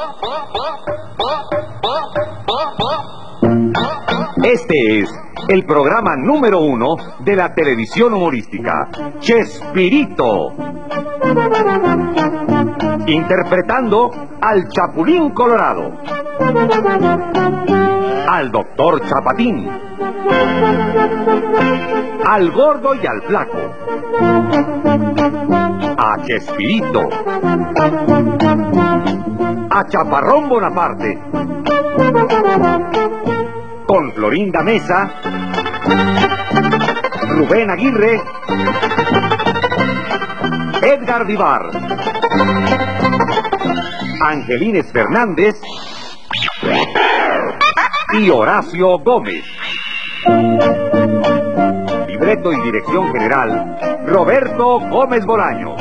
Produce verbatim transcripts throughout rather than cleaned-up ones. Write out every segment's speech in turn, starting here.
Este es el programa número uno de la televisión humorística, Chespirito. Interpretando al Chapulín Colorado, al Doctor Chapatín, al Gordo y al Flaco, a Chespirito, a Chaparrón Bonaparte, con Florinda Mesa, Rubén Aguirre, Edgar Vivar, Angelines Fernández y Horacio Gómez. Libreto y dirección general, Roberto Gómez Bolaño.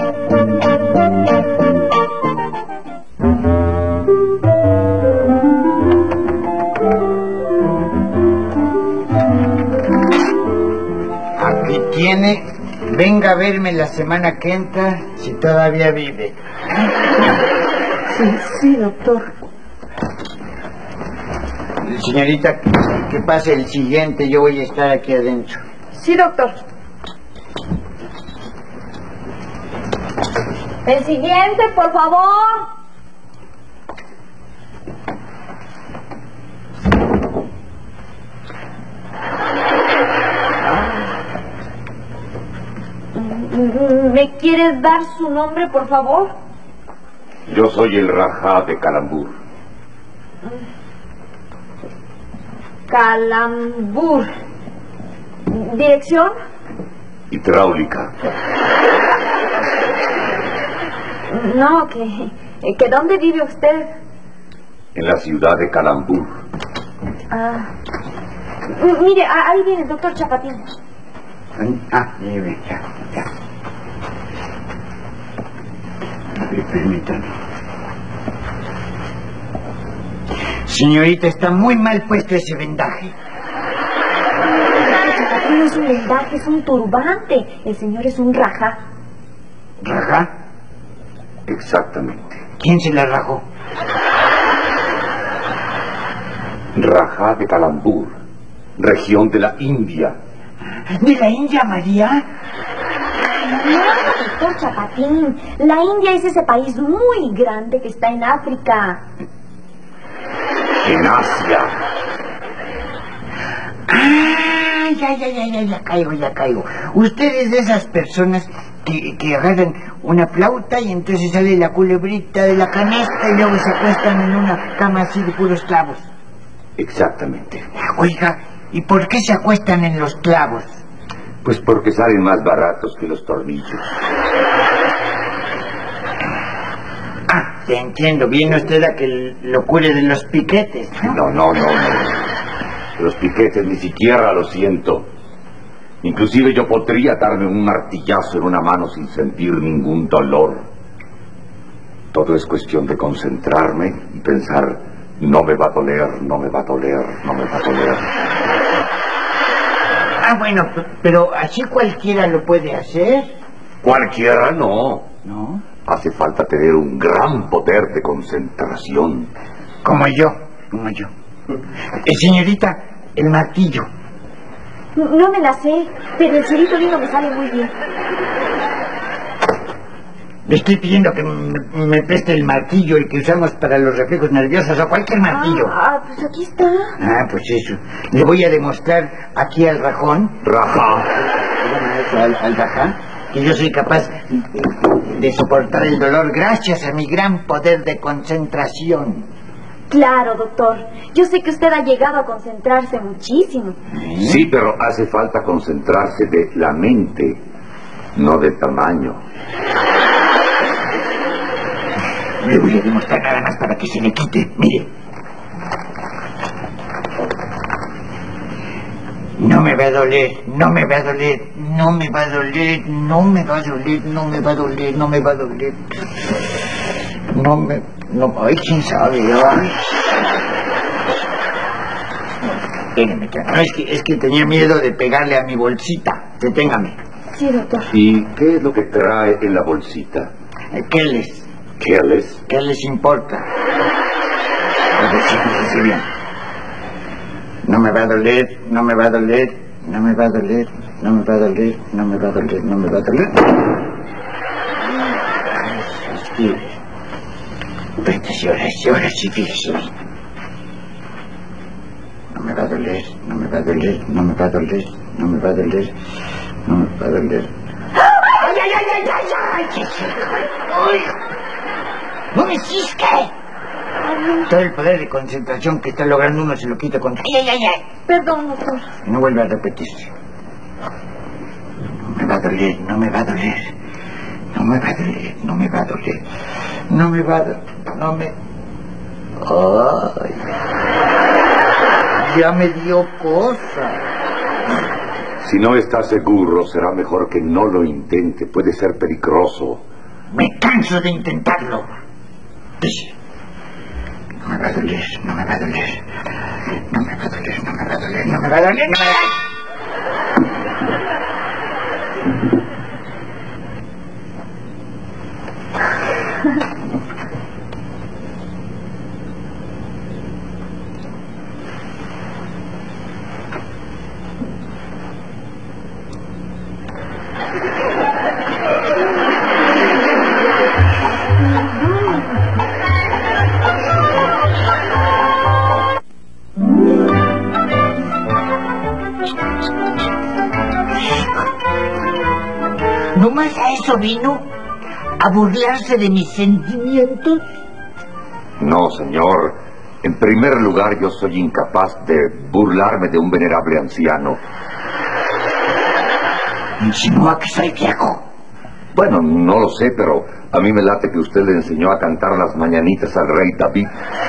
Aquí tiene. Venga a verme la semana que entra si todavía vive. Sí, sí, doctor. Señorita, que pase el siguiente, yo voy a estar aquí adentro. Sí, doctor. El siguiente, por favor. ¿Me quieres dar su nombre, por favor? Yo soy el Rajá de Calambur. Calambur. ¿Dirección? Hidráulica. No, que, que ¿dónde vive usted? En la ciudad de Calambur. Ah. M- Mire, a- ahí viene el doctor Chapatín. Ah, vive, ya, ya. A ver, permítame. Señorita, está muy mal puesto ese vendaje. Chapatín no es un vendaje, es un turbante. El señor es un rajá. ¿Rajá? Exactamente. ¿Quién se la rajó? Rajá de Calambur, región de la India. ¿De la India, María? No, doctor Chapatín. La India es ese país muy grande que está en África. En Asia. Ah, ya, ya, ya, ya, ya caigo, ya caigo. Usted es de esas personas que, que agarran una flauta y entonces sale la culebrita de la canasta y luego se acuestan en una cama así de puros clavos. Exactamente. Oiga, ¿y por qué se acuestan en los clavos? Pues porque salen más baratos que los tornillos. Ah, te entiendo. Viene usted a que lo cure de los piquetes, ¿no? No, no, no, no. Los piquetes ni siquiera lo siento. Inclusive yo podría darme un martillazo en una mano sin sentir ningún dolor. Todo es cuestión de concentrarme y pensar, no me va a doler, no me va a doler, no me va a doler. Ah, bueno, p- pero así cualquiera lo puede hacer, Cualquiera no. ¿no? Hace falta tener un gran poder de concentración. Como yo, como yo. Eh, señorita, el martillo. No me la sé, pero el cerito lindo me sale muy bien. Le estoy pidiendo que me, me preste el martillo, el que usamos para los reflejos nerviosos, o cualquier martillo. Ah, ah, pues aquí está. Ah, pues eso. Le voy a demostrar aquí al rajón, Rajá. al, al rajá, que yo soy capaz de soportar el dolor gracias a mi gran poder de concentración. Claro, doctor. Yo sé que usted ha llegado a concentrarse muchísimo. Sí, pero hace falta concentrarse de la mente, no del tamaño. Le voy a demostrar nada más para que se le quite. Mire. No me va a doler, no me va a doler, no me va a doler, no me va a doler, no me va a doler, no me va a doler. No me... No, ay, quién sabe, ay. Téngame, téngame. No, es que, es que tenía miedo de pegarle a mi bolsita. Deténgame. Sí, doctor. ¿Y qué es lo que trae en la bolsita? ¿Qué les? ¿Qué les? ¿Qué les importa? A ver, sí, sí, bien. No me va a doler, no me va a doler, no me va a doler, no me va a doler, no me va a doler, no me va a doler. Sí. Pues ahora sí, ahora sí, fíjese bien. No me va a doler, no me va a doler, no me va a doler, no me va a doler, no me va a doler. ¡Ay, ay, ay, ay, ay, ay! ¡Ay! ¡No me cisque! Todo el poder de concentración que está logrando uno se lo quita con... ¡Ay, ay, ay, ay! Perdón, doctor. No vuelve a repetirse. No me va a doler, no me va a doler. No me va a doler, no me va a doler. No me va a doler, no me... ¡Ay! Ya me dio cosa. Si no está seguro, será mejor que no lo intente. Puede ser peligroso. Me canso de intentarlo. Dice. No me va a doler, no me va a doler. No me va a doler, no me va a doler, no me va a doler, no me va a doler. ¿Nomás a eso vino? ¿A burlarse de mis sentimientos? No, señor. En primer lugar, yo soy incapaz de burlarme de un venerable anciano. ¿Insinúa que soy viejo? Bueno, no lo sé, pero a mí me late que usted le enseñó a cantar las mañanitas al rey David.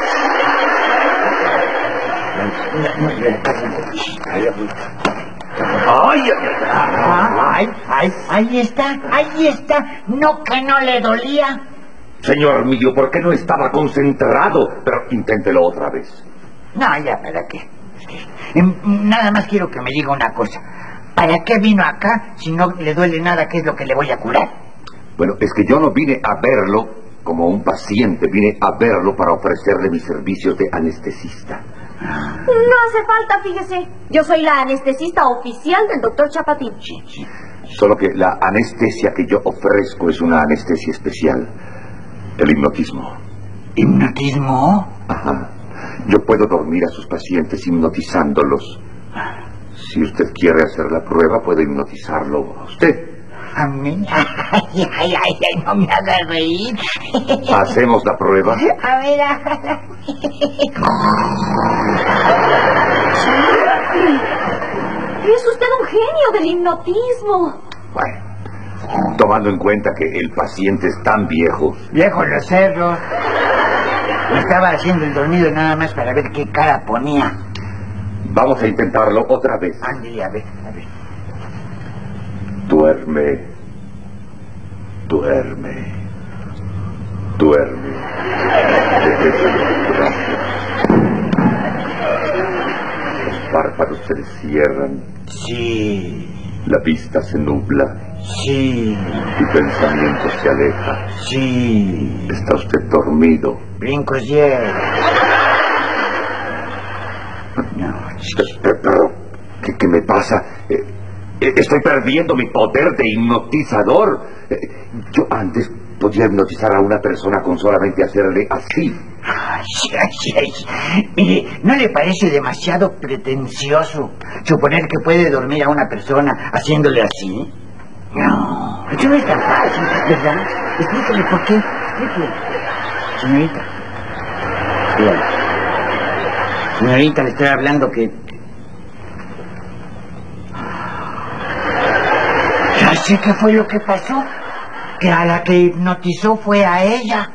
¡Ay, ay, ay! Ahí está, ahí está. No, que no le dolía. Señor mío, ¿por qué no estaba concentrado? Pero inténtelo otra vez. No, ya, ¿para qué? Nada más quiero que me diga una cosa. ¿Para qué vino acá si no le duele nada? ¿Qué es lo que le voy a curar? Bueno, es que yo no vine a verlo como un paciente. Vine a verlo para ofrecerle mis servicios de anestesista. No hace falta, fíjese. Yo soy la anestesista oficial del doctor Chapatín. Sí, sí. Solo que la anestesia que yo ofrezco es una anestesia especial. El hipnotismo. ¿Hipnotismo? Ajá. Yo puedo dormir a sus pacientes hipnotizándolos. Si usted quiere hacer la prueba, puede hipnotizarlo a usted. ¿A mí? Ay, ay, ay, ay, no me haga reír. ¿Hacemos la prueba? A ver, hágala. Es usted un genio del hipnotismo. Bueno, tomando en cuenta que el paciente es tan viejo. Viejo los cerros. Me estaba haciendo el dormido nada más para ver qué cara ponía. Vamos a intentarlo otra vez. Ándale, a ver, a ver. Duerme. Duerme. Duerme. Los párpados se le cierran. Sí. La vista se nubla. Sí. El pensamiento se aleja. Sí. Está usted dormido. Brincos ya. No. Pero, ¿qué, qué me pasa? Eh, eh, estoy perdiendo mi poder de hipnotizador. Eh, yo antes podía hipnotizar a una persona con solamente hacerle así. Ay, ay, ay. Mire, ¿no le parece demasiado pretencioso suponer que puede dormir a una persona haciéndole así? No, eso no es tan fácil, ¿verdad? Explíquele por qué. Explíquele. Señorita. Dígale. Señorita, le estoy hablando que... Ya sé qué fue lo que pasó. Que a la que hipnotizó fue a ella.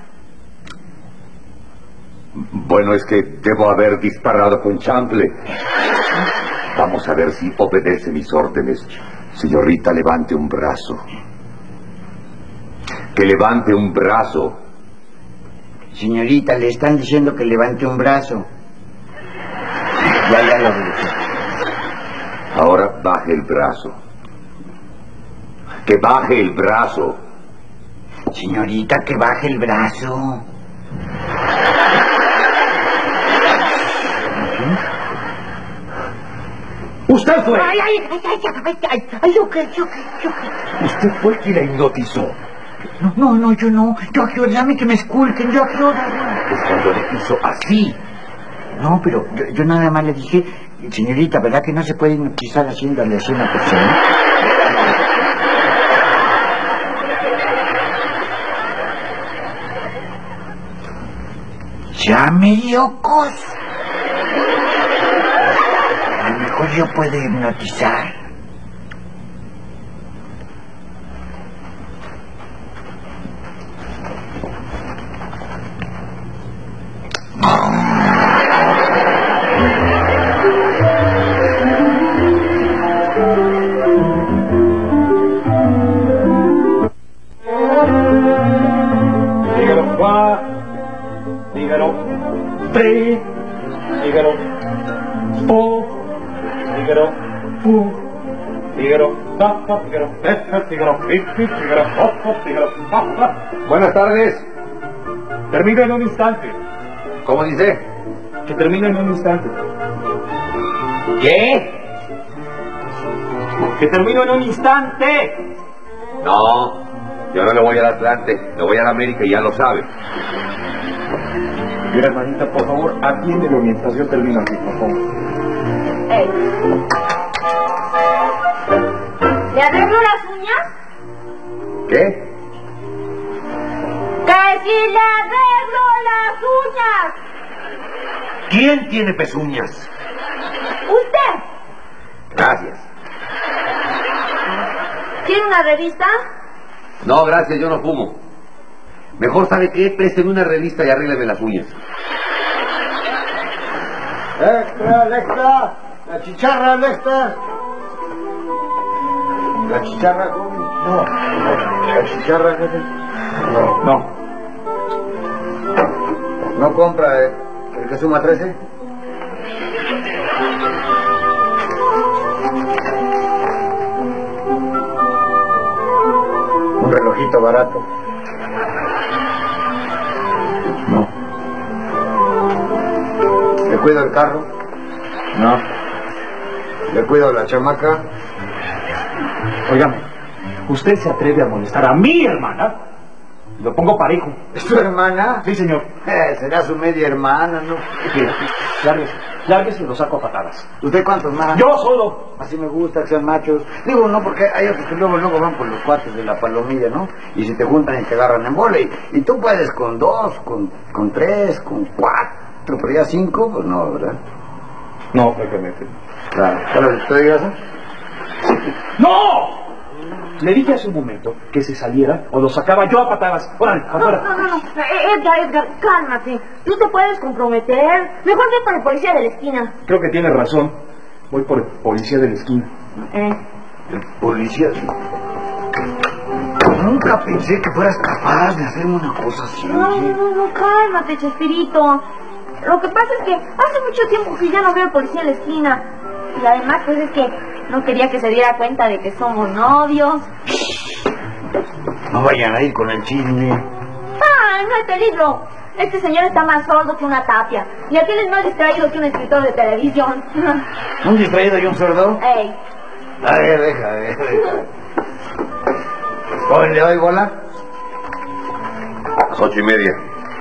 Bueno, es que debo haber disparado con chanfle. Vamos a ver si obedece mis órdenes. Señorita, levante un brazo. Que levante un brazo. Señorita, le están diciendo que levante un brazo. Ya, ya lo veo. Ahora baje el brazo. Que baje el brazo. Señorita, que baje el brazo. ¡Usted fue! ¡Ay, ay, ay, ay, ay, ay, ay, yo qué, yo qué, yo qué! Usted fue el que la hipnotizó. No, no, no, yo no. Yo a qué hora, dame que me esculquen, yo a qué hora. Es cuando le hizo así. No, pero yo, yo nada más le dije, señorita, ¿verdad que no se puede hipnotizar haciéndole así a una persona? Ya me dio cosa. A lo mejor yo puedo hipnotizar. Dígalo, Juan. Dígalo. Tres. Dígalo. Po. Dígalo. Pu. Dígalo. Pa, pa, dígalo. Eh, eh, dígalo. Pi, pi, dígalo. Oh, oh, dígalo. Pa, pa. Buenas tardes. Termino en un instante. ¿Cómo dice? Que termino en un instante. ¿Qué? Que termino en un instante. No, yo no le voy al Atlante, le voy a la América y ya lo sabe. Mira, hermanita, por favor, atiéndelo mientras yo termino aquí, por favor. Ey. ¿Le arreglo las uñas? ¿Qué? ¡Que si le arreglo las uñas! ¿Quién tiene pezuñas? ¿Usted? Gracias. ¿Tiene una revista? No, gracias, yo no fumo. Mejor, ¿sabe qué? Présteme una revista y arrégleme las uñas. ¡Extra, extra! ¡La chicharra, extra! ¿La chicharra joven? No. ¿La chicharra joven? No. No. ¿No compra eh, el que suma trece? Un relojito barato. No. ¿Le cuido el carro? No. ¿Le cuido la chamaca? Óigame, usted se atreve a molestar a mi hermana. Lo pongo parejo. ¿Es tu hermana? Sí, señor. Eh, será su media hermana, ¿no? Mira, lárguese, lárguese y lo saco a patadas. ¿Usted cuántos más? Yo solo. Así me gusta que sean machos. Digo, no, porque hay otros que luego, luego van por los cuates de la palomilla, ¿no? Y si te juntan y te agarran en bola. Y, y tú puedes con dos, con, con tres, con cuatro, pero ya cinco, pues no, ¿verdad? No, francamente. Claro. ¿Ahora te digas eso? ¡No! Le dije hace un momento que se saliera o lo sacaba yo a patadas. ¡Órale, No, afuera! no, no, no. Eh, Edgar, Edgar, cálmate. No te puedes comprometer. Mejor ve por el policía de la esquina. Creo que tiene razón. Voy por el policía de la esquina. Eh. El policía. Nunca pensé que fueras capaz de hacerme una cosa así. No, oye. no, no, cálmate, Chespirito. Lo que pasa es que hace mucho tiempo que ya no veo al policía en la esquina. Y además, pues es que no quería que se diera cuenta de que somos novios. No vayan a ir con el chisme. ¡Ah, no hay peligro! Este señor está más sordo que una tapia. Y aquel es más distraído que un escritor de televisión. ¿Un distraído y un sordo? ¡Ey! A ver, deja, deja, deja. Joven, ¿le doy bola? A las ocho y media.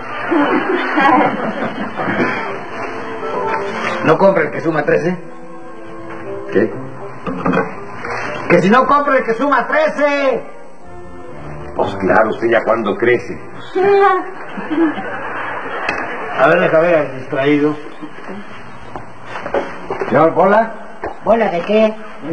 ¿No compra el que suma trece? ¿Qué? ¡Que si no compra el que suma trece! Pues claro, usted ya cuando crece. A ver, deja ver al distraído. ¿Señor bola? ¿Bola de qué?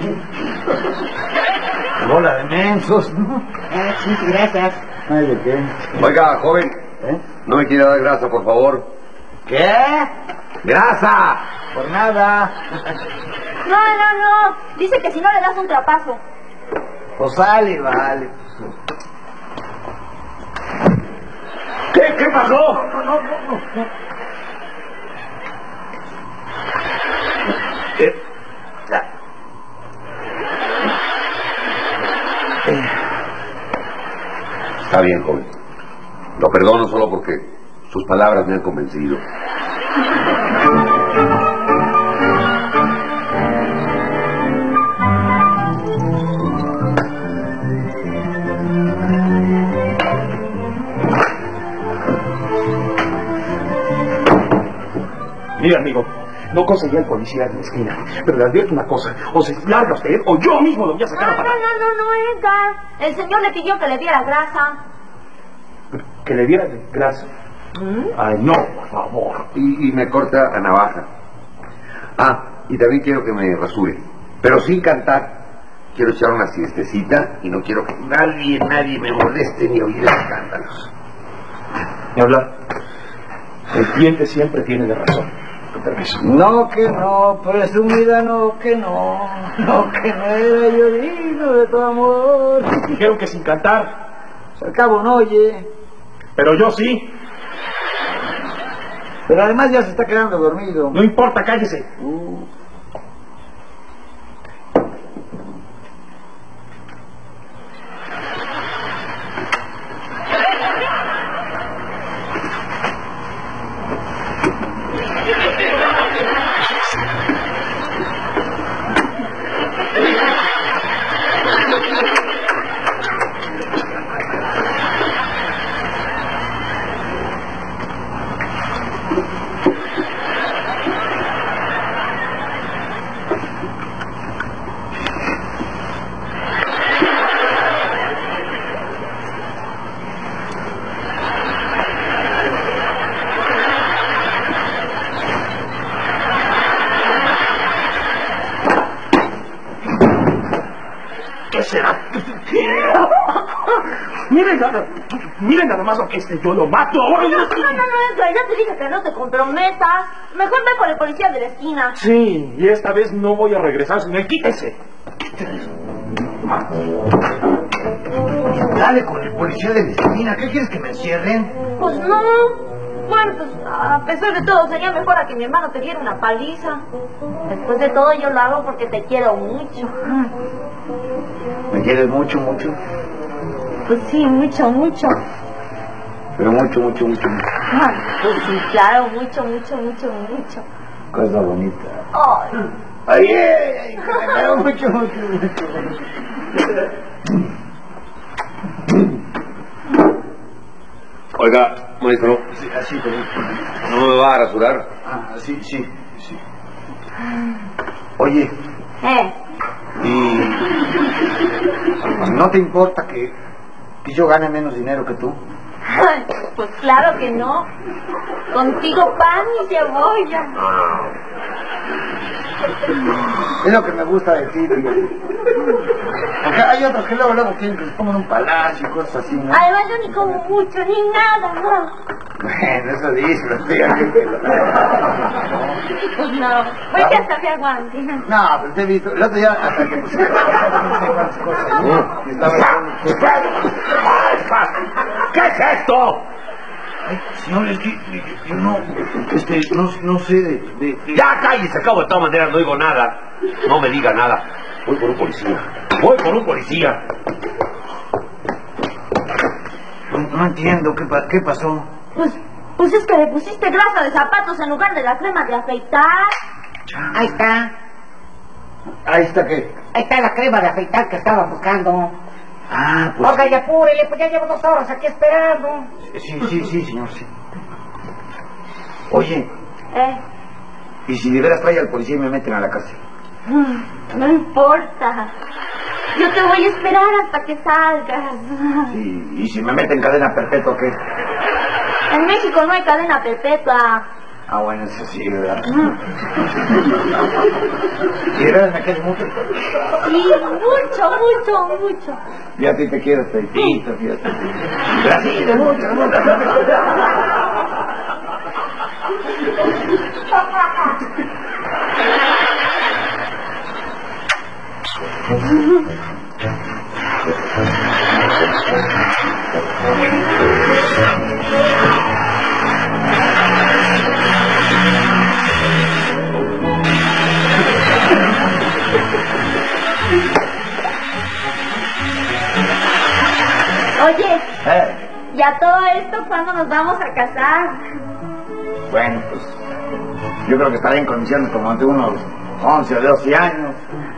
Bola de mensos. Ah, sí, gracias. Ay, ¿de qué? Oiga, joven, ¿Eh? no me quiere dar grasa, por favor. ¿Qué? ¡Grasa! Por nada. No, no, no. Dice que si no le das un trapazo. Pues sale, vale. ¿Qué? ¿Qué pasó? No, no, no, no. Eh, Está bien, joven. Lo perdono solo porque sus palabras me han convencido. Mira, amigo, no conseguí al policía de la esquina, pero le advierto una cosa, o se larga usted o yo mismo lo voy a sacar Ah, a no, parar. no, no, no, Edgar. El señor le pidió que le diera grasa. Que le diera grasa. ¿Mm? Ay, no, por favor. Y, y me corta la navaja. Ah, y también quiero que me rasure, pero sin cantar. Quiero echar una siestecita y no quiero que nadie, nadie me moleste ni oír escándalos. Ni hablar. El cliente siempre tiene la razón. Con permiso. No, que no, presumida, no, que no. No, que no era yo digno de tu amor. Dijeron que sin cantar, Al cabo no oye. pero yo sí. Pero además ya se está quedando dormido. No importa, cállese. Uh. ¿Qué será? Miren nada, miren nada más lo que este, yo lo mato. No, no, no, Edgar, ya te dije que no te comprometas. Mejor ve por el policía de la esquina. Sí, y esta vez no voy a regresar sin él. Quítese. Dale con el policía de la esquina. ¿Qué quieres que me encierren? Pues no. Bueno, pues a pesar de todo sería mejor a que mi hermano te diera una paliza. Después de todo yo lo hago porque te quiero mucho. ¿Me quieres mucho, mucho? Pues sí, mucho, mucho. Pero mucho, mucho, mucho, mucho. Ay, pues sí, claro, mucho, mucho, mucho, mucho. Cosa bonita. Ay. Ay, ay, ay, pero mucho, mucho, mucho. Oiga, maestro, Sí, así, pero... ¿no me va a rasurar? Ah, sí, sí, sí. Oye, Eh. ¿y no te importa que, que yo gane menos dinero que tú? Ay, pues claro que no. Contigo pan y cebolla. Es lo que me gusta de ti, fíjate. Porque hay otros que luego, luego quieren que les pongan un palacio y cosas así, ¿no? Además yo ni como mucho, ni nada, no. Bueno, eso dices, fíjate. Pues no. Pues ya hasta me aguante. No, pero te he visto, el otro día hasta que pusiste no sé cuántas cosas, ¿no? Y estaba ¿Qué es esto? Ay, señor, es que yo no, este, no, no sé de, de, de... Ya cállese, acabo de todas maneras, no oigo nada. No me diga nada. Voy por un policía. Voy por un policía. No, no entiendo, ¿qué, pa- qué pasó? Pues, pues es que le pusiste grasa de zapatos en lugar de la crema de afeitar. Ahí está, Ahí está, ¿qué? ahí está la crema de afeitar que estaba buscando. Ah, pues... Oiga, y apúrele, pues ya llevo dos horas aquí esperando. Sí, sí, sí, señor, sí. Oye, Eh, ¿y si de veras trae al policía y me meten a la cárcel? no importa. Yo te voy a esperar hasta que salgas. Sí, ¿y si me meten cadena perpetua, qué? En México no hay cadena perpetua. Ah, bueno, eso sí, ¿verdad? ¿Y de veras me quieres mucho? Sí, mucho, mucho, mucho. Fíjate, te quiero, feitito, fíjate. Así, de mucho, de mucho. Oye, Eh, ¿y a todo esto cuándo nos vamos a casar? bueno, pues yo creo que estaré en condiciones como de unos once o doce años.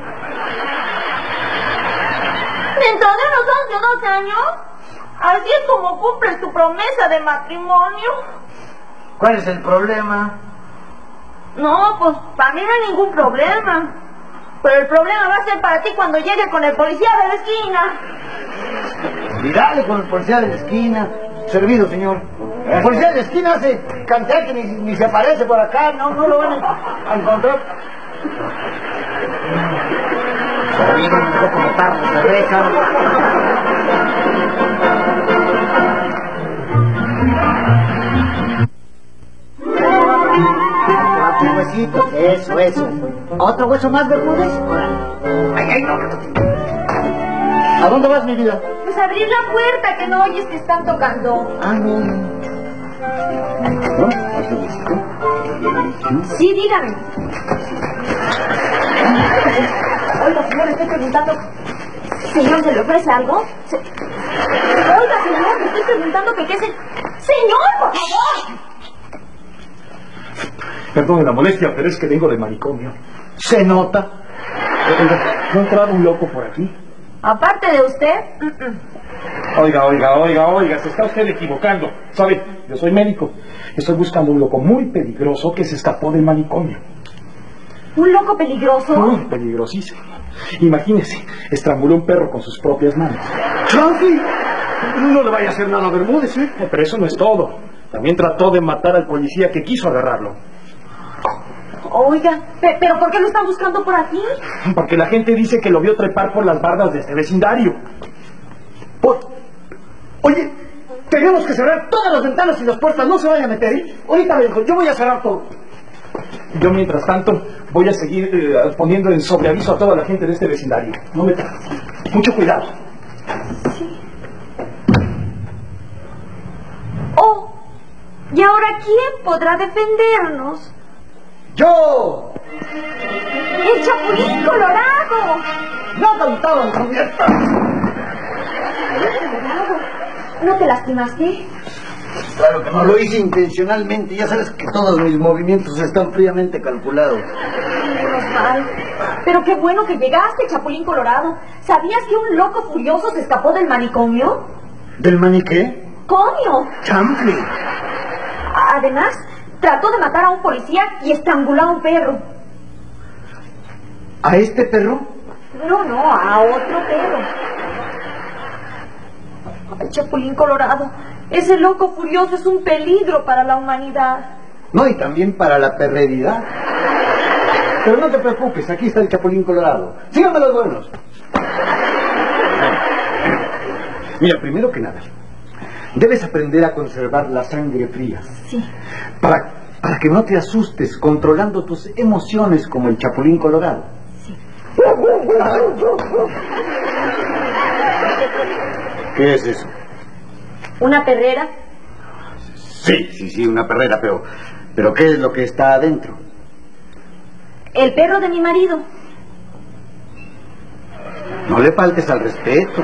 ¿Dentro de unos once o doce años? Así es como cumples tu promesa de matrimonio. ¿Cuál es el problema? No, pues para mí no hay ningún problema. Pero el problema va a ser para ti cuando llegue con el policía de la esquina. Cuidado con el policía de la esquina. Servido, señor. El policía de la esquina hace cantidad que ni, ni se aparece por acá. No, no lo van a, a encontrar. Servido, me dejó como tarde de reja. Huesitos, eso, eso. ¿Otro hueso más, Bermúdez? Ay, ay, no. ¿A dónde vas, mi vida? Pues abrir la puerta, que no oyes que están tocando. Ah, no. ¿No? Sí, dígame. Oiga, señor, estoy preguntando. Señor, ¿se le ofrece algo? Se... Oiga, señor, le estoy preguntando que qué se... ¡Señor, por favor! Perdone la molestia, pero es que vengo del manicomio. Se nota. Oiga, ¿no ha entrado un loco por aquí? Aparte de usted... Mm-mm. Oiga, oiga, oiga, oiga, se está usted equivocando. ¿Sabe? Yo soy médico. Estoy buscando un loco muy peligroso que se escapó del manicomio. ¿Un loco peligroso? Muy peligrosísimo. Imagínese, estranguló un perro con sus propias manos. ¡Chanfi! No le vaya a hacer nada a Bermúdez, ¿eh? Pero eso no es todo. También trató de matar al policía que quiso agarrarlo. Oiga, pe- ¿pero por qué lo están buscando por aquí? Porque la gente dice que lo vio trepar por las bardas de este vecindario. Por... Oye, tenemos que cerrar todas las ventanas y las puertas. No se vaya a meter, ¿eh? Ahorita vengo, yo voy a cerrar todo. Yo, mientras tanto, voy a seguir eh, poniendo en sobreaviso a toda la gente de este vecindario. No me tardes. Mucho cuidado. Sí. Oh, ¿y ahora quién podrá defendernos? ¡Yo! ¡El Chapulín Colorado! ¡No contaban con esto! ¿No te lastimaste? Claro que no lo hice intencionalmente. Ya sabes que todos mis movimientos están fríamente calculados. Menos mal. Pero qué bueno que llegaste, Chapulín Colorado. ¿Sabías que un loco furioso se escapó del manicomio? ¿Del maniqué? ¡Comio! ¡Chanfle! Además, trató de matar a un policía y estranguló a un perro. ¿A este perro? No, no, a otro perro. Ay, Chapulín Colorado, ese loco furioso es un peligro para la humanidad. No, y también para la perreridad. Pero no te preocupes, aquí está el Chapulín Colorado. Síganme los buenos. Mira, primero que nada, debes aprender a conservar la sangre fría. Sí. Para, para que no te asustes controlando tus emociones como el Chapulín Colorado. Sí. ¿Qué es eso? ¿Una perrera? Sí, sí, sí, una perrera, pero... ¿Pero qué es lo que está adentro? El perro de mi marido. No le faltes al respeto.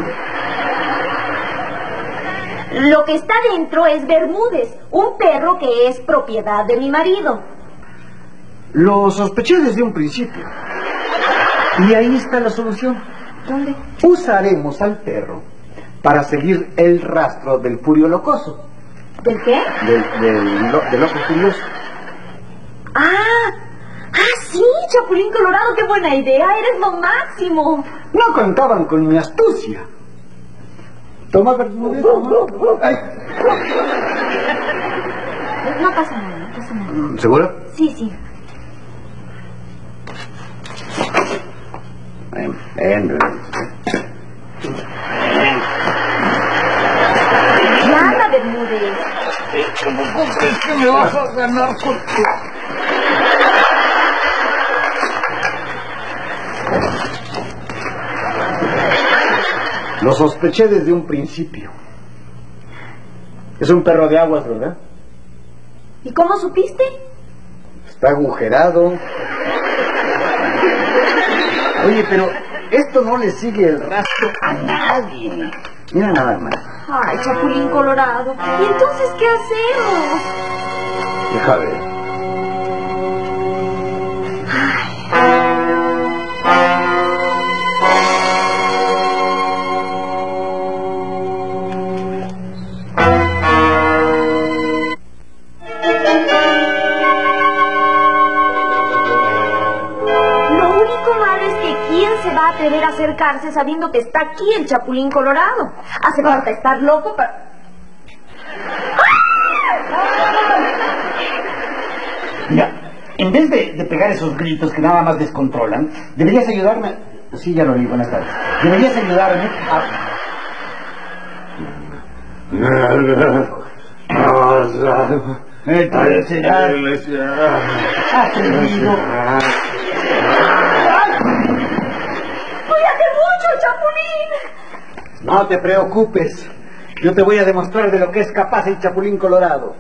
Lo que está dentro es Bermúdez, un perro que es propiedad de mi marido. Lo sospeché desde un principio. Y ahí está la solución. ¿Dónde? Usaremos al perro para seguir el rastro del furio locoso. ¿Del qué? Del, del, lo- del loco furioso. ¡Ah! ¡Ah, sí! Chapulín Colorado, qué buena idea, eres lo máximo. No contaban con mi astucia. Toma, Bermúdez, toma. Ay. No pasa nada, no pasa nada. ¿Seguro? Sí, sí. Ven, ven, ven. Llama, Bermúdez. Es que me vas a ganar porque... Lo sospeché desde un principio. Es un perro de aguas, ¿verdad? ¿Y cómo supiste? Está agujerado. Oye, pero esto no le sigue el rastro a nadie. Mira nada más. Ay, Chapulín Colorado. ¿Y entonces qué hacemos? Deja ver. querer acercarse sabiendo que está aquí el Chapulín Colorado? Hace falta estar loco para... Mira, en vez de, de pegar esos gritos que nada más descontrolan, deberías ayudarme... Sí, ya lo vi, buenas tardes. Deberías ayudarme a... Entonces, atrevido. ¡Cuídate mucho, Chapulín! No te preocupes. Yo te voy a demostrar de lo que es capaz el Chapulín Colorado.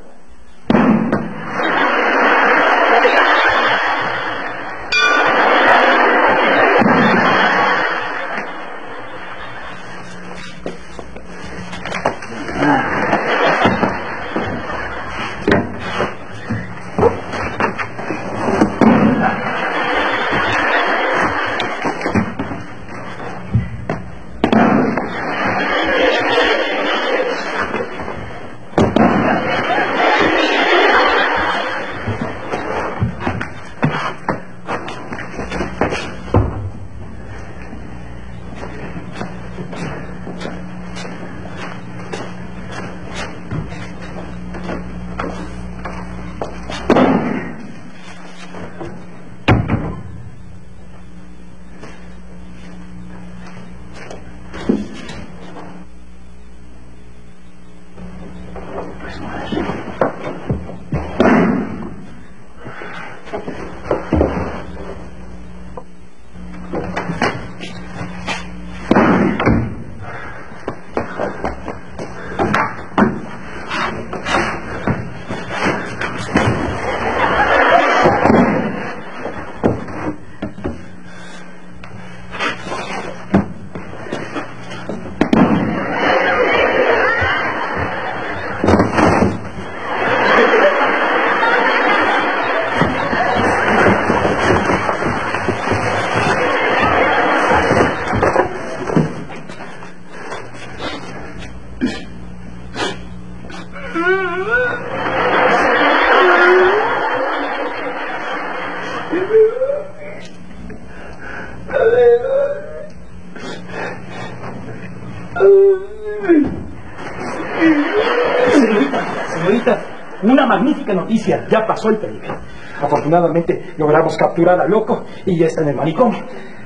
Señorita, una magnífica noticia. Ya pasó el peligro. Afortunadamente logramos capturar al loco y ya está en el manicomio.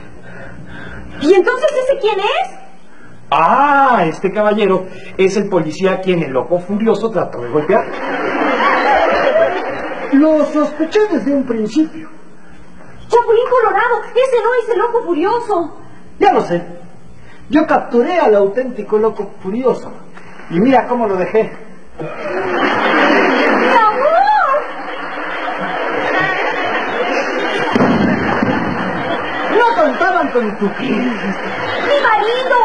¿Y entonces ese quién es? Ah, este caballero es el policía a quien el loco furioso trató de golpear. Lo sospeché desde un principio. Chapulín Colorado, ese no es el loco furioso. Ya lo sé. Yo capturé al auténtico loco furioso. Y mira cómo lo dejé. ¡Mi amor! No contaban con tu piel. ¡Mi marido!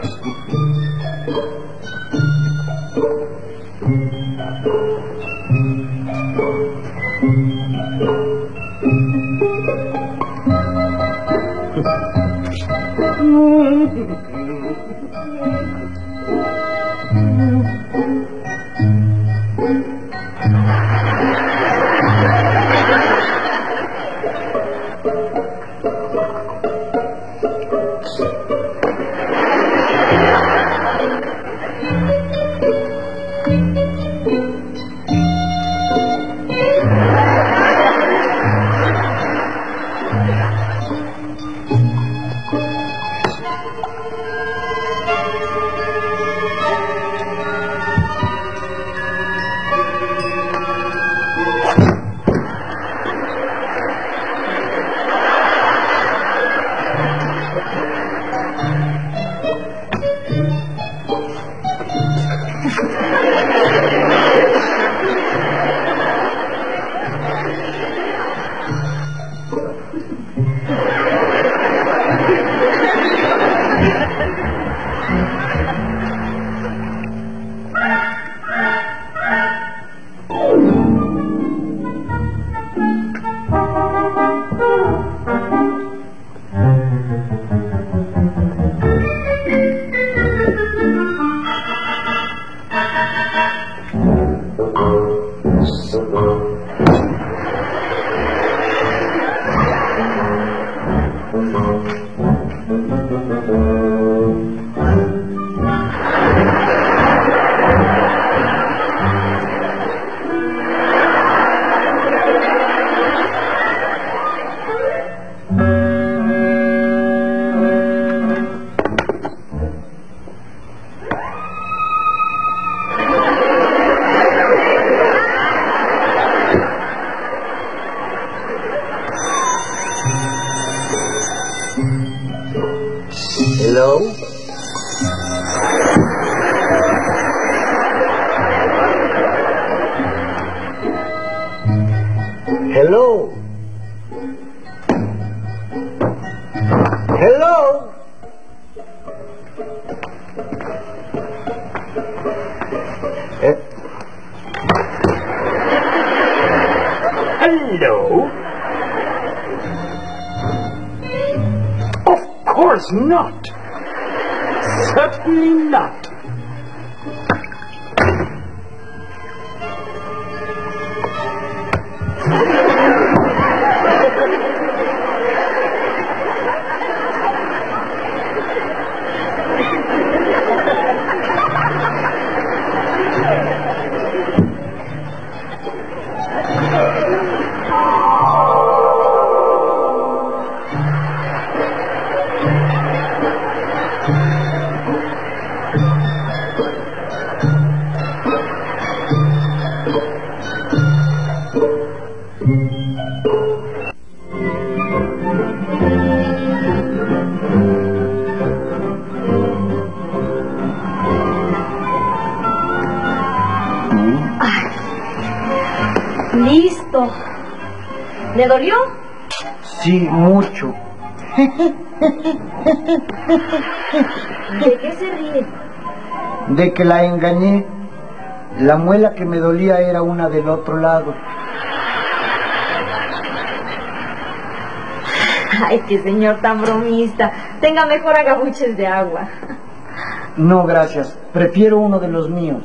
Hello? Hello? Hello? Eh? Hello? Of course not. Certainly not. Listo. ¿Le dolió? Sí, mucho. ¿De qué se ríe? De que la engañé. La muela que me dolía era una del otro lado. Ay, qué señor tan bromista. Tenga mejor agabuches de agua. No, gracias. Prefiero uno de los míos.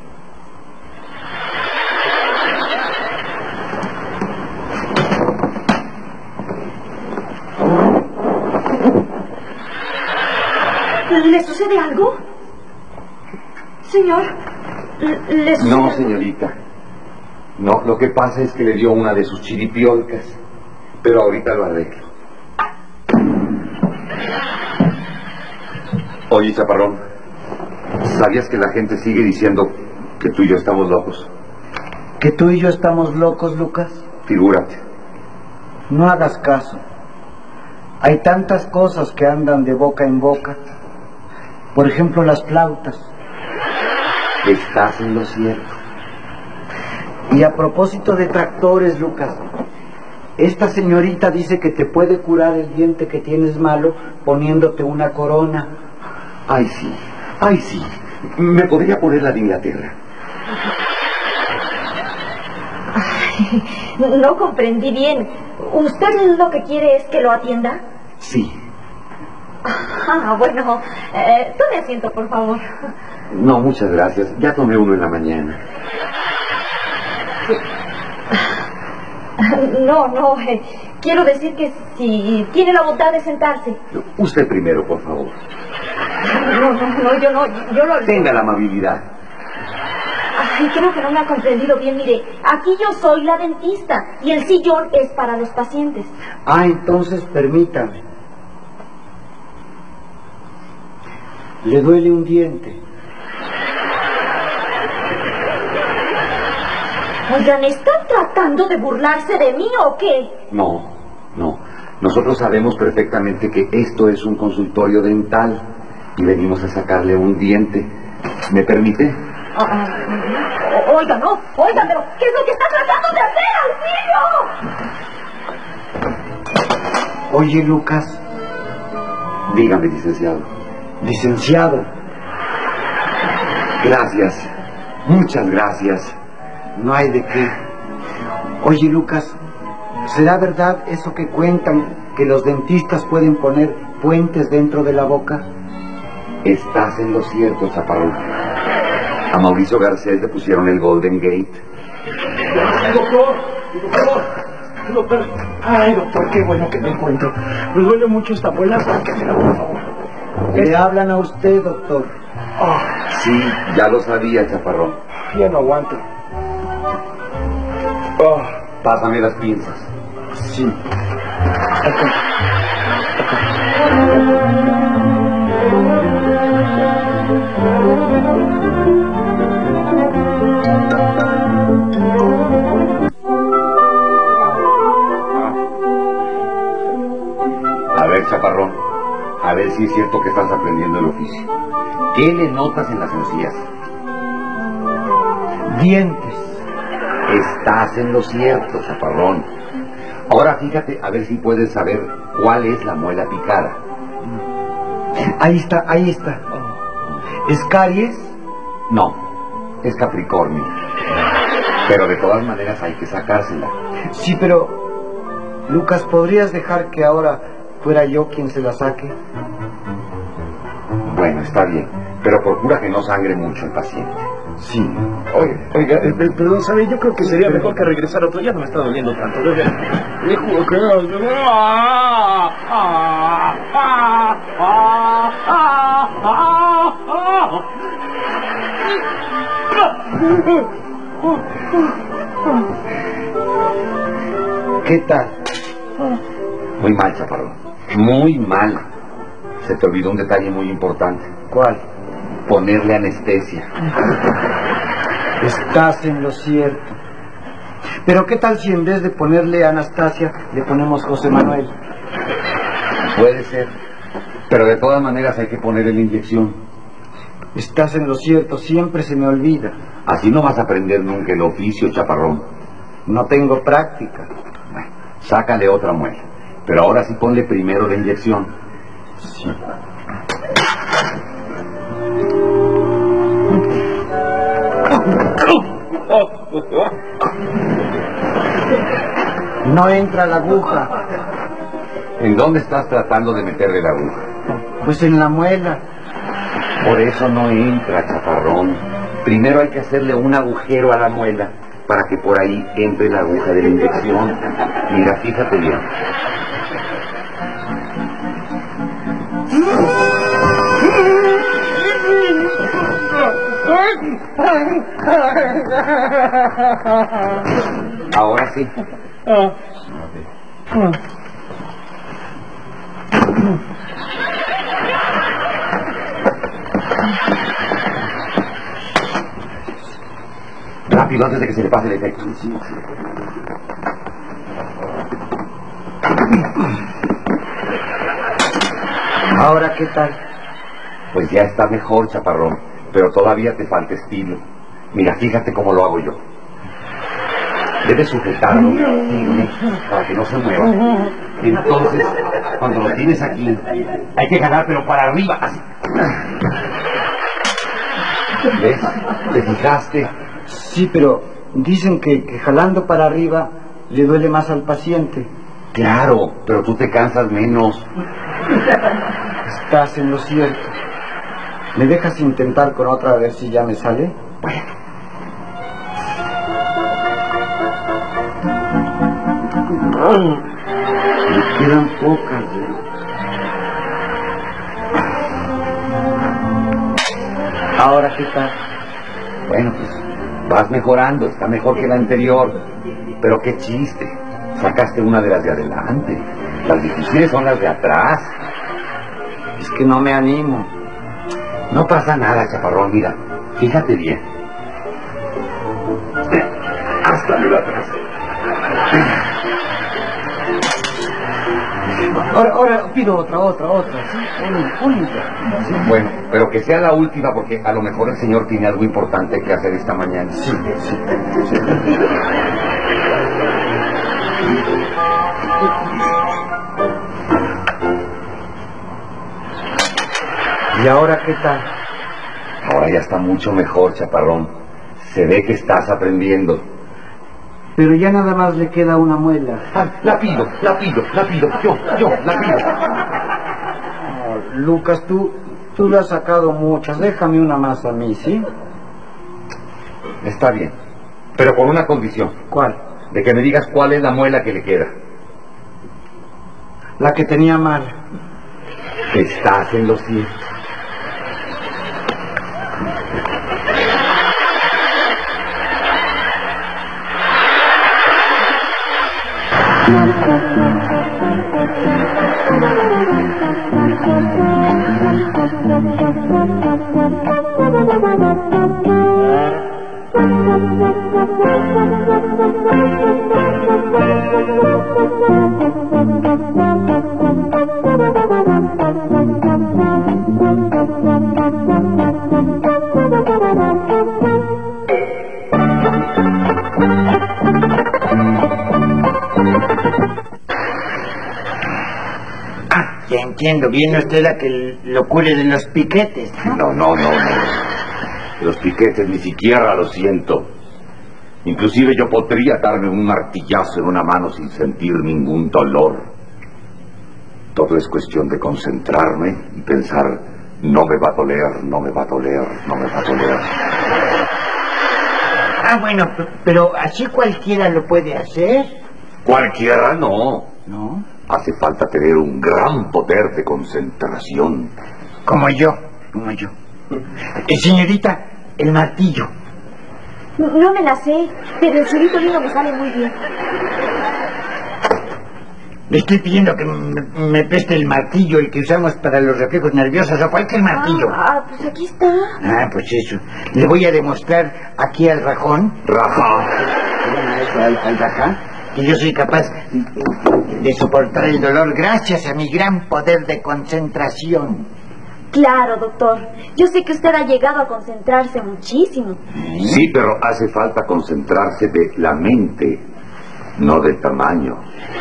¿Le sucede algo? Señor, ¿le sucede No, algo? señorita. No, lo que pasa es que le dio una de sus chiripiolcas. Pero ahorita lo arreglo. Oye, chaparrón, ¿sabías que la gente sigue diciendo que tú y yo estamos locos? ¿Que tú y yo estamos locos, Lucas? Figúrate. No hagas caso. Hay tantas cosas que andan de boca en boca. Por ejemplo, las flautas. Estás en lo cierto. Y a propósito de tractores, Lucas, esta señorita dice que te puede curar el diente que tienes malo poniéndote una corona. Ay, sí, ay, sí. ¿Me podría poner la de Inglaterra? Ay, no comprendí bien. ¿Usted lo que quiere es que lo atienda? Sí. Ah, bueno, eh, tome asiento, por favor. No, muchas gracias. Ya tomé uno en la mañana. No, no, eh, quiero decir que si tiene la bondad de sentarse. Usted primero, por favor. No, no, no, yo no, yo lo... Tenga la amabilidad. Ay, creo que no me ha comprendido bien. Mire, aquí yo soy la dentista y el sillón es para los pacientes. Ah, entonces permítame. Le duele un diente. Oigan, ¿están tratando de burlarse de mí o qué? No, no. Nosotros sabemos perfectamente que esto es un consultorio dental y venimos a sacarle un diente. ¿Me permite? Ah, ah, oiga, no, oiga, pero ¿qué es lo que está tratando de hacer, auxilio? Oye, Lucas. Dígame, licenciado. Licenciado. Gracias. Muchas gracias. No hay de qué. Oye, Lucas, ¿será verdad eso que cuentan, que los dentistas pueden poner puentes dentro de la boca? Estás en lo cierto, chaparrón. A Mauricio Garcés le pusieron el Golden Gate. Doctor, doctor, doctor. Ay, doctor, qué bueno que me encuentro. Me duele mucho esta muela, sáquemela, por favor. Le hablan a usted, doctor. Oh, Sí, ya lo sabía, chaparrón. ya no aguanto. Oh, Pásame las pinzas. Sí. A ver, chaparrón, a ver si es cierto que estás aprendiendo el oficio. ¿Qué le notas en las encías? Dientes. Estás en lo cierto, chaparrón. Ahora fíjate a ver si puedes saber cuál es la muela picada. Ahí está, ahí está. ¿Es caries? No, es Capricornio. Pero de todas maneras hay que sacársela. Sí, pero... Lucas, ¿podrías dejar que ahora fuera yo quien se la saque? Bueno, está bien, pero procura que no sangre mucho el paciente. Sí. oiga, oiga, eh, eh, perdón, ¿sabe? Yo creo que sería mejor que regresar otro. Ya no me está doliendo tanto. Yo ya... Le juro que... Ah, ah, ah, ah, ah, ah, ¿Qué tal? Muy mal, chaparrón. Muy mal. Se te olvidó un detalle muy importante. ¿Cuál? Ponerle anestesia. Estás en lo cierto. Pero ¿qué tal si en vez de ponerle Anastasia le ponemos José Manuel? Puede ser. Pero de todas maneras hay que ponerle la inyección. Estás en lo cierto, siempre se me olvida. Así no vas a aprender nunca el oficio, chaparrón. No tengo práctica. Bueno, sácale otra muela. Pero ahora sí ponle primero la inyección. Sí. No entra la aguja. ¿En dónde estás tratando de meterle la aguja? Pues en la muela. Por eso no entra, chaparrón. Primero hay que hacerle un agujero a la muela para que por ahí entre la aguja de la inyección. Mira, fíjate bien. Ahora sí. Rápido, antes de que se le pase el efecto. Ahora, ¿qué tal? Pues ya está mejor, chaparrón, pero todavía te falta estilo. Mira, fíjate cómo lo hago yo. Debes sujetarlo firme para que no se mueva. Entonces, cuando lo tienes aquí, hay que jalar, pero para arriba, así. ¿Ves? ¿Te fijaste? Sí, pero dicen que, que jalando para arriba le duele más al paciente. Claro, pero tú te cansas menos. Estás en lo cierto. ¿Me dejas intentar con otra a ver si ya me sale? Bueno. Ay, me quedan pocas. Ahora, ¿qué tal? Bueno, pues vas mejorando, está mejor que la anterior. Pero qué chiste, sacaste una de las de adelante. Las difíciles son las de atrás. Es que no me animo. No pasa nada, chaparrón, mira, fíjate bien. Hasta de atrás. Ahora, ahora pido otra, otra, otra. ¿Sí? Única, única. Sí, bueno, pero que sea la última porque a lo mejor el señor tiene algo importante que hacer esta mañana. Sí, sí, sí. ¿Y ahora qué tal? Ahora ya está mucho mejor, chaparrón. Se ve que estás aprendiendo. Pero ya nada más le queda una muela. Ah, la pido, la pido, la pido. Yo, yo, la pido. Oh, Lucas, tú, tú le has sacado muchas. Déjame una más a mí, ¿sí? Está bien, pero con una condición. ¿Cuál? De que me digas cuál es la muela que le queda. La que tenía mal. Estás en lo cierto. Ya entiendo, viene usted la que lo cure de los piquetes, ¿no? No, no, no, no. Los piquetes ni siquiera lo siento. Inclusive yo podría darme un martillazo en una mano sin sentir ningún dolor. Todo es cuestión de concentrarme y pensar, no me va a doler, no me va a doler, no me va a doler. Ah, bueno, p- pero así cualquiera lo puede hacer, Cualquiera no. ¿no? Hace falta tener un gran poder de concentración. Como yo, como yo. Eh, señorita, el martillo. No, no me la sé, pero el churrito lindo me sale muy bien. Le estoy pidiendo que me, me preste el martillo, el que usamos para los reflejos nerviosos, o cualquier martillo. Ah, pues aquí está. Ah, pues eso. Le voy a demostrar aquí al rajón, Raja. a eso, al, al rajá, que yo soy capaz de soportar el dolor gracias a mi gran poder de concentración. Claro, doctor. Yo sé que usted ha llegado a concentrarse muchísimo. Sí, pero hace falta concentrarse de la mente, no del tamaño.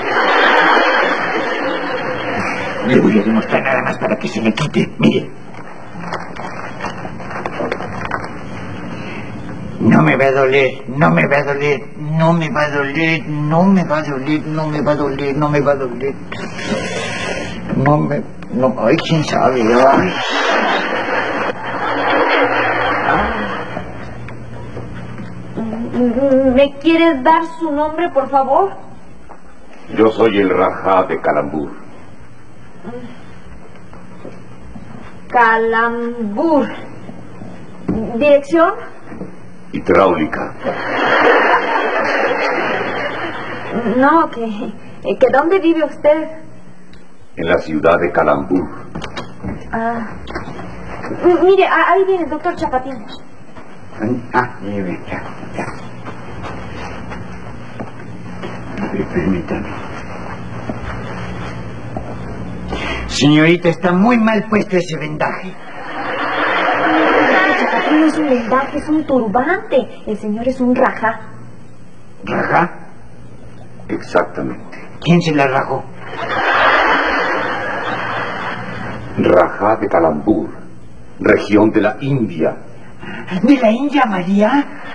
Le voy a demostrar nada más para que se le quite. Mire. No me va a doler, no me va a doler, no me va a doler, no me va a doler, no me va a doler, no me va a doler. No me... No, ay, quién sabe, ay. ¿Me quiere dar su nombre, por favor? Yo soy el Rajá de Calambur. Calambur. ¿Dirección? Hidráulica. No, que... que ¿dónde vive usted? En la ciudad de Calambur. Ah. M- Mire, a- ahí viene el doctor Chapatín. Ah, mire, ya, ya. A ver, permítame. Señorita, está muy mal puesto ese vendaje. Chapatín no es un vendaje, es un turbante. El señor es un rajá. ¿Rajá? Exactamente. ¿Quién se la rajó? Rajá de Calambur. región de la India. ¿De la India, María?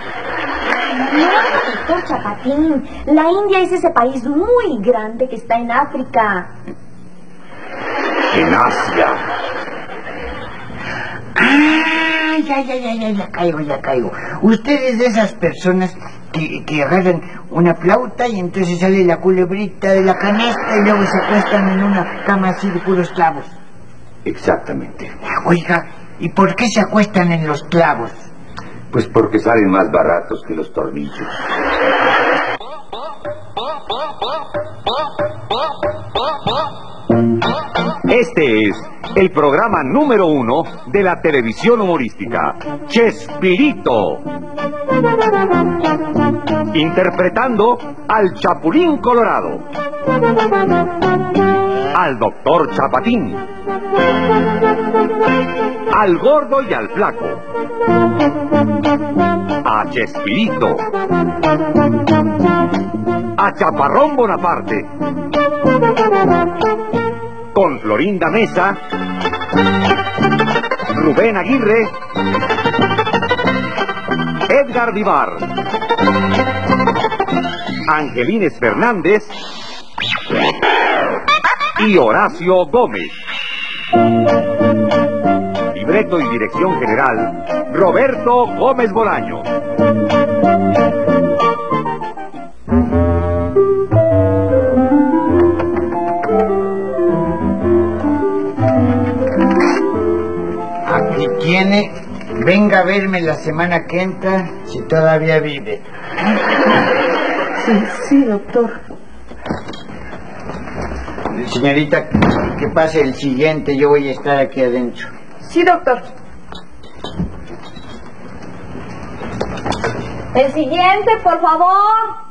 No, doctor Chapatín. La India es ese país muy grande que está en África. En Asia. Ah, ya, ya, ya, ya, ya caigo, ya caigo. Ustedes de esas personas que, que agarran una flauta y entonces sale la culebrita de la canasta y luego se acuestan en una cama así de puros clavos. Exactamente. Oiga, ¿y por qué se acuestan en los clavos? Pues porque salen más baratos que los tornillos. Este es el programa número uno de la televisión humorística, Chespirito. Interpretando al Chapulín Colorado, al Doctor Chapatín, al Gordo y al Flaco, a Chespirito, a Chaparrón Bonaparte, con Florinda Mesa, Rubén Aguirre, Edgar Vivar, Angelines Fernández y Horacio Gómez. Libreto y dirección general, Roberto Gómez Bolaño. Aquí tiene, venga a verme la semana que entra si todavía vive. Sí, sí, doctor. Señorita, que pase el siguiente, yo voy a estar aquí adentro. Sí, doctor. El siguiente, por favor.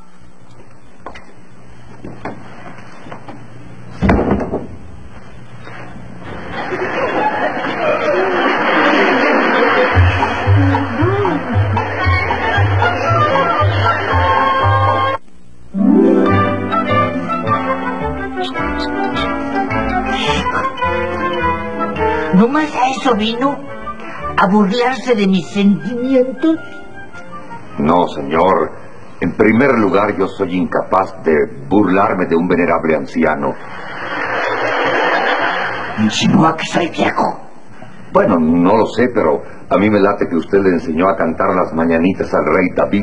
¿No más a eso vino? ¿A burlarse de mis sentimientos? No, señor. En primer lugar, yo soy incapaz de burlarme de un venerable anciano. ¿Insinúa que soy viejo? Bueno, no lo sé, pero a mí me late que usted le enseñó a cantar las mañanitas al rey David.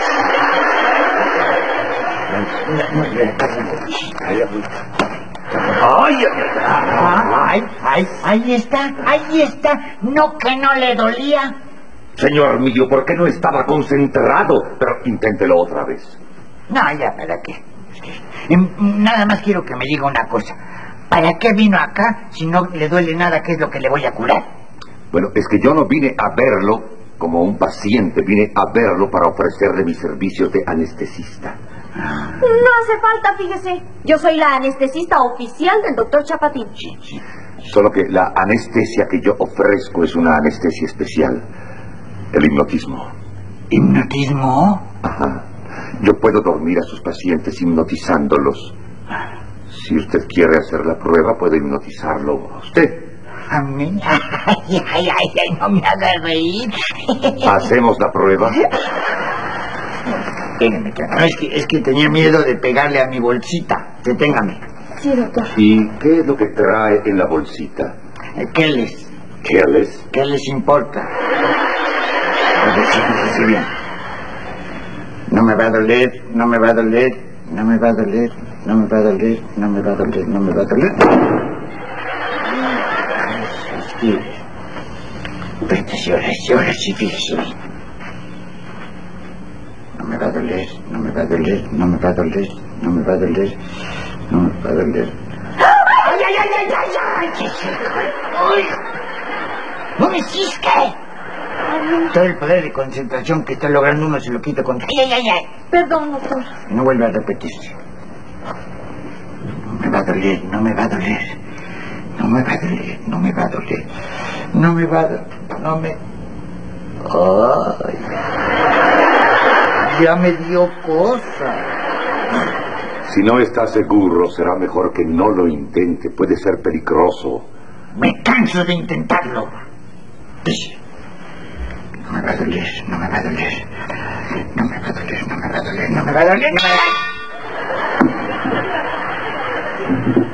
¡Ay, ay, ay, ahí está, ahí está! ¿No que no le dolía? Señor mío, ¿por qué no estaba concentrado? Pero inténtelo otra vez. No, ya, ¿para qué? Em, Nada más quiero que me diga una cosa. ¿Para qué vino acá si no le duele nada? ¿Qué es lo que le voy a curar? Bueno, es que yo no vine a verlo como un paciente, vine a verlo para ofrecerle mis servicios de anestesista. No hace falta, fíjese. Yo soy la anestesista oficial del doctor Chapatín. Sí, sí. Solo que la anestesia que yo ofrezco es una anestesia especial. El hipnotismo. ¿Hipnotismo? Ajá. Yo puedo dormir a sus pacientes hipnotizándolos. Si usted quiere hacer la prueba, puede hipnotizarlo a usted. ¿A mí? Ay, ay, ay, ay, no me haga reír. ¿Hacemos la prueba? Téngame, téngame. Es que, es que tenía miedo de pegarle a mi bolsita. Deténgame. Sí, doctor. ¿Y qué es lo que trae en la bolsita? ¿Qué les? ¿Qué les? ¿Qué les importa? Pues sí, sí, bien. No me va a doler, no me va a doler, no me va a doler, no me va a doler, no me va a doler, no me va a doler. Sí. Vete, sí, ahora sí, ahora sí, fíjese bien. No me va a doler, no me va a doler, no me va a doler, no me va a doler, no me va a doler. ¡Ay, ay, ay, ay, ay, ay! ¡Qué ¡Ay! ¡No me cisque! Todo el poder de concentración que está logrando uno se lo quita con... ¡Ay, ay, ay, ay! Perdón, doctor. No vuelve a repetirse. No me va a doler, no me va a doler. No me va a doler, no me va a doler. No me va a doler, no me... ¡Ay! Ya me dio cosa. Si no está seguro, será mejor que no lo intente. Puede ser peligroso. Me canso de intentarlo. No me va a doler, no me va a doler. No me va a doler, no me va a doler, no me va a doler, no me va a doler.